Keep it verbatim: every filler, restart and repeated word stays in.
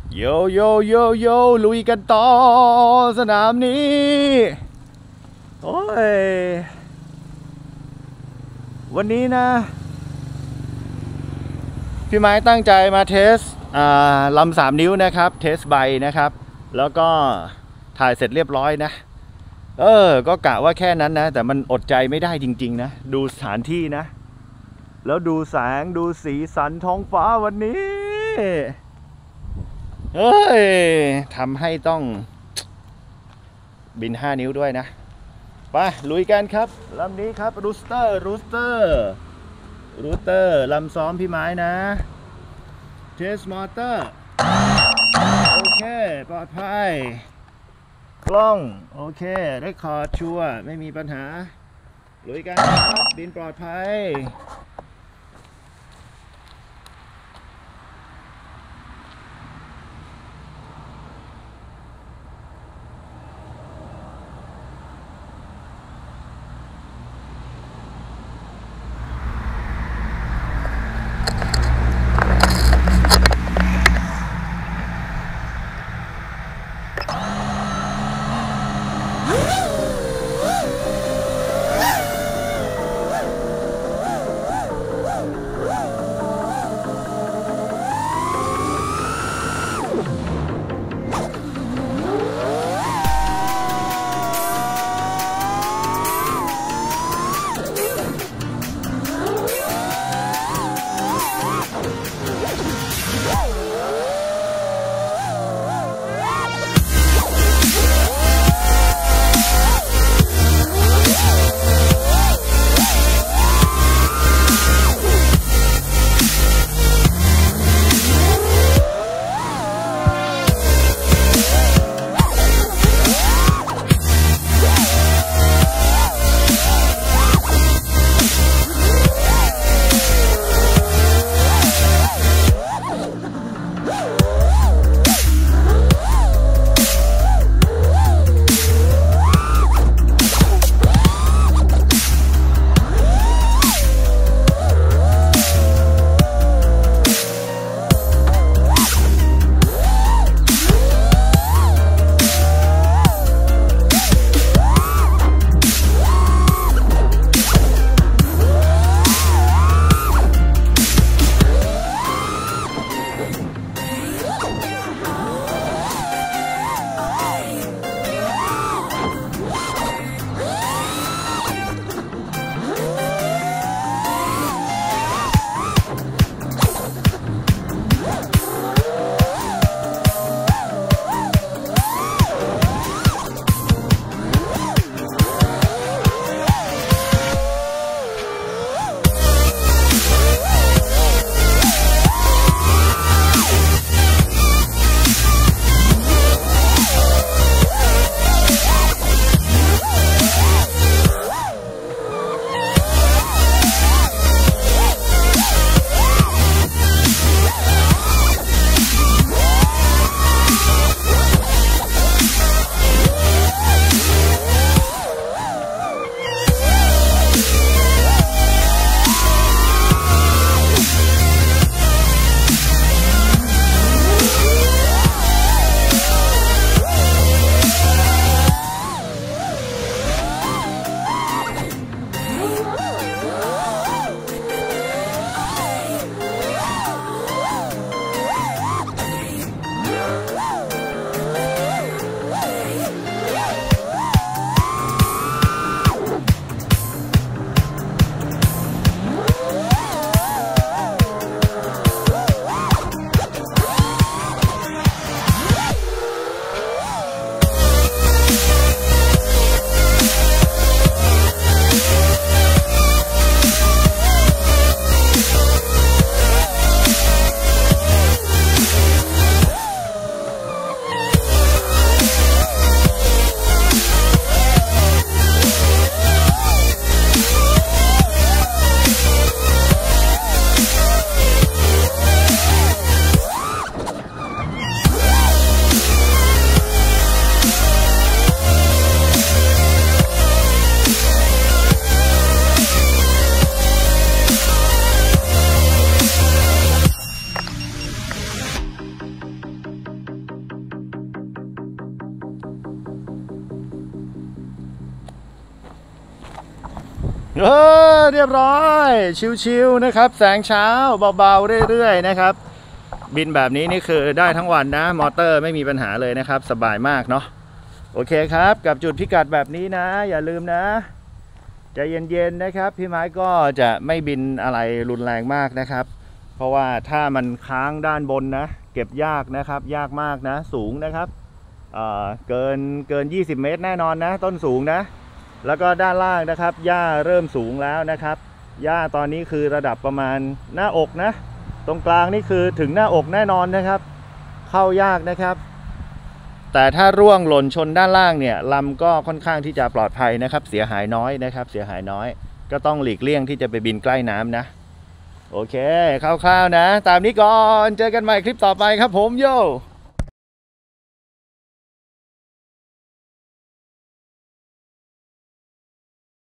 โยโยโยโยลุยกันต่อสนามนี้โอ้ยวันนี้นะพี่ไม้ตั้งใจมาเทสลำสามนิ้วนะครับเทสใบนะครับแล้วก็ถ่ายเสร็จเรียบร้อยนะเออก็กะว่าแค่นั้นนะแต่มันอดใจไม่ได้จริงๆนะดูสถานที่นะแล้วดูแสงดูสีสันท้องฟ้าวันนี้เฮ้ยทำให้ต้องบินห้านิ้วด้วยนะไปลุยกันครับลำนี้ครับรูสเตอร์รูสเตอร์รูสเตอร์ลำซ้อมพี่ไม้นะเทสมอเตอร์โอเคปลอดภัยกล้องโอเคเรคคอร์ดชัวร์ไม่มีปัญหาลุยกันครับบินปลอดภัยเออเรียบร้อยชิวๆนะครับแสงเช้าเบาๆเรื่อยๆนะครับบินแบบนี้นี่คือได้ทั้งวันนะมอเตอร์ไม่มีปัญหาเลยนะครับสบายมากเนาะโอเคครับกับจุดพิกัดแบบนี้นะอย่าลืมนะใจเย็นๆนะครับพี่ไม้ก็จะไม่บินอะไรรุนแรงมากนะครับเพราะว่าถ้ามันค้างด้านบนนะเก็บยากนะครับยากมากนะสูงนะครับเอ่อเกินเกินยี่สิบเมตรแน่นอนนะต้นสูงนะแล้วก็ด้านล่างนะครับหญ้าเริ่มสูงแล้วนะครับหญ้าตอนนี้คือระดับประมาณหน้าอกนะตรงกลางนี่คือถึงหน้าอกแน่นอนนะครับเข้ายากนะครับแต่ถ้าร่วงหล่นชนด้านล่างเนี่ยลำก็ค่อนข้างที่จะปลอดภัยนะครับเสียหายน้อยนะครับเสียหายน้อยก็ต้องหลีกเลี่ยงที่จะไปบินใกล้น้ำนะโอเคคร่าวๆนะตามนี้ก่อนเจอกันใหม่คลิปต่อไปครับผมโย